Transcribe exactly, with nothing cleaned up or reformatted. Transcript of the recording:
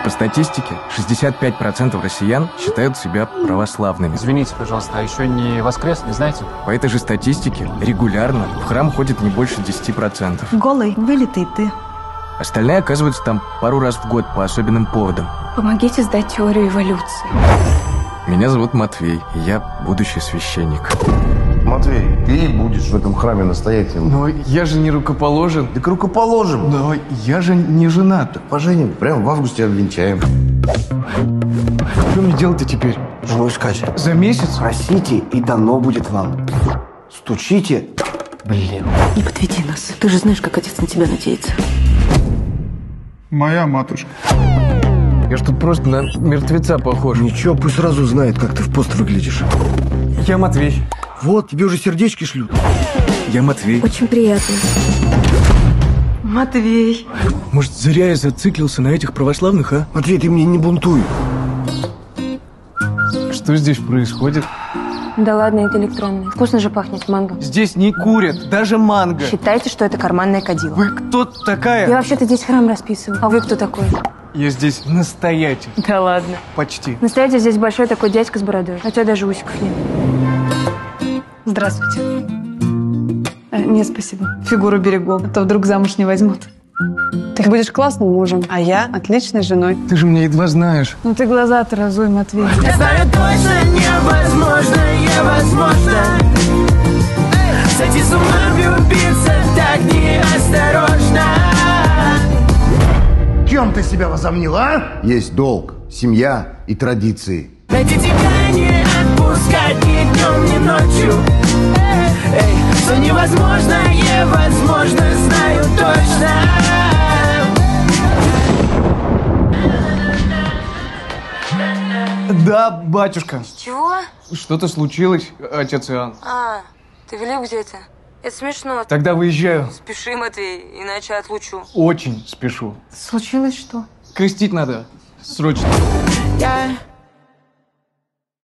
По статистике, шестьдесят пять процентов россиян считают себя православными. Извините, пожалуйста, а еще не воскрес, не знаете? По этой же статистике регулярно в храм ходит не больше десяти процентов. Голый, вылитый ты. Остальные оказываются там пару раз в год по особенным поводам. Помогите сдать теорию эволюции. Меня зовут Матвей, и я будущий священник. Матвей, ты будешь в этом храме настоятелем. Но я же не рукоположен. Так рукоположим. Но я же не женат. Поженим, прямо в августе обвенчаем. Что мне делать-то теперь? Жену искать. За месяц? Просите, и дано будет вам. Стучите. Блин. Не подведи нас. Ты же знаешь, как отец на тебя надеется. Моя матушка. Я ж тут просто на мертвеца похож. Ничего, пусть сразу знает, как ты в пост выглядишь. Я Матвей. Вот, тебе уже сердечки шлют. Я Матвей. Очень приятно. Матвей. Может, зря я зациклился на этих православных, а? Матвей, ты мне не бунтуй. Что здесь происходит? Да ладно, это электронный. Вкусно же пахнет манго. Здесь не курят, даже манго. Считайте, что это карманное кадило. Вы кто такая? Я вообще-то здесь храм расписываю. А вы кто такой? Я здесь настоятель. Да ладно. Почти. Настоятель здесь большой такой дядька с бородой. А у тебя даже усиков нет. Здравствуйте. Э, нет, спасибо. Фигуру берегу, а то вдруг замуж не возьмут. Ты будешь классным мужем, а я отличной женой. Ты же меня едва знаешь. Ну ты глаза-то разуй, Матвей. Я знаю точно, невозможно, невозможно сойти с ума, влюбиться так неосторожно. Кем ты себя возомнил, а? Есть долг, семья и традиции. Найти тебя не отпускать ни днем, ни ночью. Эй, все невозможно, невозможно, знаю точно. Да, батюшка. Чего? Что-то случилось, отец Иоанн. А, ты велик где-то? Это смешно. Тогда выезжаю. Спеши, Матвей, иначе отлучу. Очень спешу. Случилось что? Крестить надо. Срочно. Я